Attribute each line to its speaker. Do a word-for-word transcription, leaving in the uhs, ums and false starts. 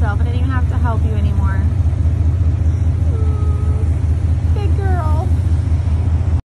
Speaker 1: yourself. I didn't even have to help you anymore.